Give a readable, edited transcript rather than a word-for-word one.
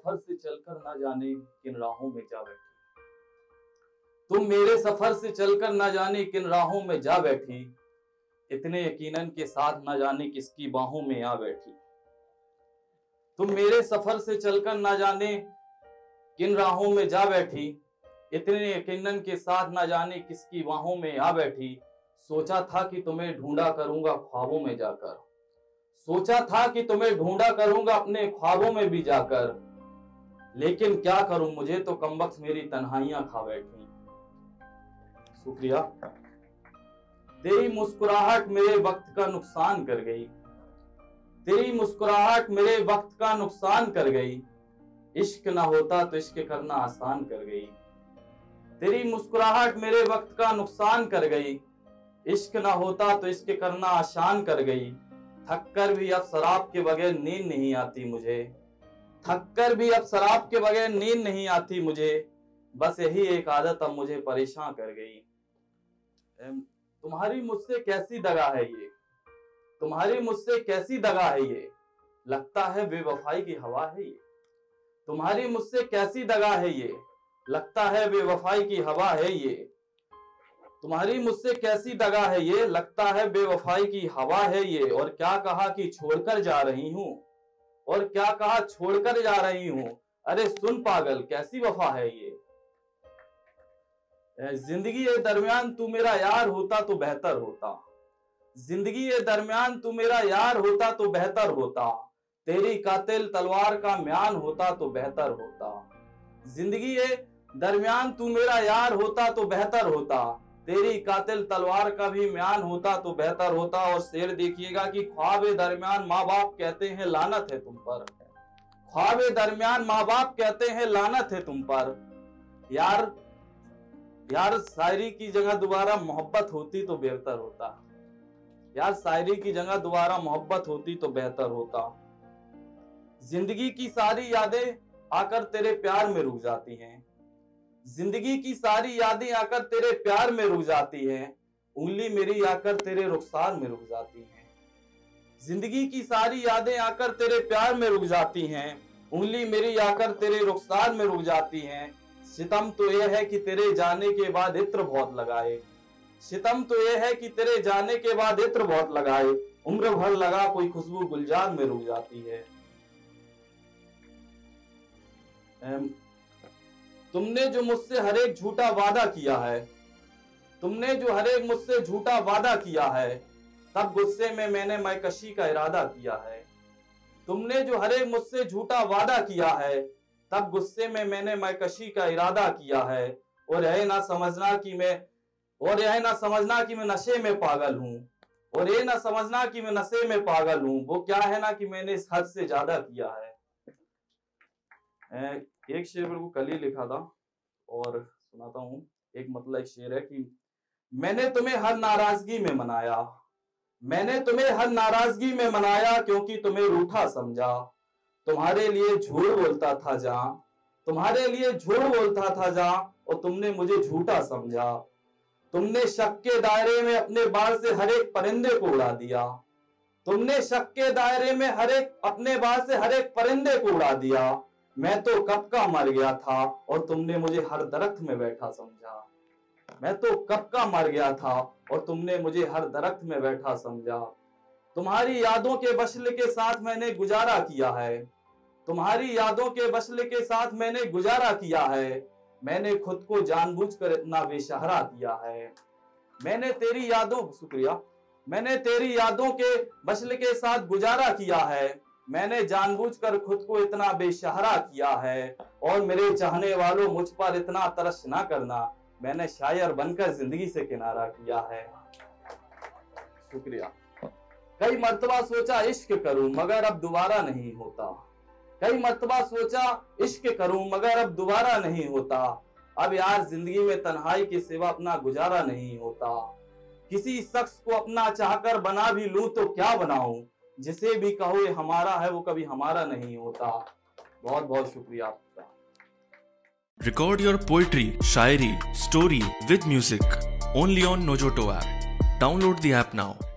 सफर से चलकर ना जाने किन राहों में जा बैठी, तुम मेरे सफर से चलकर ना जाने किन राहों में जा बैठी, इतने यकीनन के साथ ना जाने किसकी बाहों में आ बैठी। तुम मेरे सफर से चलकर ना जाने किन राहों में जा बैठी, इतने यकीनन के साथ ना जाने किसकी बाहों में आ बैठी। सोचा था कि तुम्हें ढूंढा करूंगा ख्वाबों में जाकर, सोचा था कि तुम्हें ढूंढा करूंगा अपने ख्वाबों में भी जाकर, लेकिन क्या करूं मुझे तो कमबख्त मेरी तन्हाइयां खा बैठी। शुक्रिया। तेरी मुस्कुराहट मेरे वक्त का नुकसान कर गई, तेरी मुस्कुराहट मेरे वक्त का नुकसान कर गई, इश्क ना होता तो इश्क करना आसान कर गई। तेरी मुस्कुराहट मेरे वक्त का नुकसान कर गई, इश्क ना होता तो इश्क करना आसान कर गई। थक कर भी अब शराब के बगैर नींद नहीं आती मुझे, थक कर भी अब शराब के बगैर नींद नहीं आती मुझे, बस यही एक आदत अब मुझे परेशान कर गई। तुम्हारी मुझसे कैसी दगा है ये, तुम्हारी मुझसे कैसी दगा है ये, लगता है बेवफाई की हवा है ये। तुम्हारी मुझसे कैसी दगा है ये, लगता है बेवफाई की हवा है ये। तुम्हारी मुझसे कैसी दगा है ये, लगता है बेवफाई की हवा है ये। और क्या कहा कि छोड़कर जा रही हूं, और क्या कहा छोड़कर जा रही हूं, अरे सुन पागल कैसी वफा है ये। जिंदगी ये दरमियान तू मेरा यार होता तो बेहतर होता, जिंदगी ये दरमियान तू मेरा यार होता तो बेहतर होता, तेरी कातिल तलवार का म्यान होता तो बेहतर होता। जिंदगी ये दरमियान तू मेरा यार होता तो बेहतर होता, तेरी कातिल तलवार का भी म्यान होता तो बेहतर होता। और शेर देखिएगा कि ख्वाबे दरमियान माँ बाप कहते हैं लानत है तुम पर, ख्वाबे दरमियान माँ बाप कहते हैं लानत है तुम पर। यार यार शायरी की जगह दोबारा मोहब्बत होती तो बेहतर होता, यार शायरी की जगह दोबारा मोहब्बत होती तो बेहतर होता। जिंदगी की सारी यादें आकर तेरे प्यार में रुक जाती हैं, जिंदगी की सारी यादें आकर तेरे प्यार में रुक जाती हैं, उंगली मेरी आकर तेरे रुखसार में रुक जाती हैं। जिंदगी की सारी यादें आकर तेरे प्यार में रुक जाती हैं, उंगली मेरी आकर तेरे रुखसार में रुक जाती हैं। सितम तो यह है कि तेरे जाने के बाद इत्र बहुत लगाए, सितम तो यह है कि तेरे जाने के बाद इत्र बहुत लगाए, उम्र भर लगा कोई खुशबू गुलजार में रुक जाती है। तुमने जो मुझसे हर एक झूठा वादा किया है, तुमने जो हर एक मुझसे झूठा वादा किया है, तब गुस्से में मैंने मैकशी का इरादा किया है। तुमने जो हर एक मुझसे झूठा वादा किया है, तब गुस्से में मैंने मैकशी का इरादा किया है। और यह ना समझना कि मैं नशे में पागल हूँ, और ये ना समझना कि मैं नशे में पागल हूँ, वो क्या है ना कि मैंने इस हद से ज्यादा किया है। एक शेर मेरे को कल ही लिखा था और सुनाता हूँ। एक मतलब एक शेर है कि मैंने तुम्हें हर नाराजगी में मनाया, मैंने तुम्हें हर नाराजगी में मनाया, क्योंकि तुम्हें रूठा समझा। तुम्हारे लिए झूठ बोलता था जहां, तुम्हारे लिए झूठ बोलता था जहां, और तुमने मुझे झूठा समझा। तुमने शक के दायरे में अपने बाल से हर एक परिंदे को उड़ा दिया, तुमने शक के दायरे में अपने बाल से हर एक परिंदे को उड़ा दिया। मैं तो कब का मर गया था और तुमने मुझे हर दरख्त में बैठा समझा, मैं तो कब का मर गया था और तुमने मुझे हर दरख्त में बैठा समझा। तुम्हारी यादों के बशल के साथ मैंने गुजारा किया है, तुम्हारी यादों के बशल के साथ मैंने गुजारा किया है। मैंने खुद को जानबूझकर इतना बेसहारा किया है, मैंने तेरी यादों शुक्रिया मैंने तेरी यादों के बशल के साथ गुजारा किया है। मैंने जानबूझकर खुद को इतना बेसहारा किया है, और मेरे चाहने वालों मुझ पर इतना तरस ना करना, मैंने शायर बनकर जिंदगी से किनारा किया है। शुक्रिया। कई मर्तबा सोचा इश्क करूं मगर अब दोबारा नहीं होता, कई मर्तबा सोचा इश्क करूं मगर अब दोबारा नहीं होता। अब यार जिंदगी में तन्हाई के सिवा अपना गुजारा नहीं होता। किसी शख्स को अपना चाहकर बना भी लूं तो क्या बनाऊं, जिसे भी कहो ये हमारा है वो कभी हमारा नहीं होता। बहुत बहुत शुक्रिया आपका। Record your poetry, Shayari, story with music only on Nojoto app. Download the app now.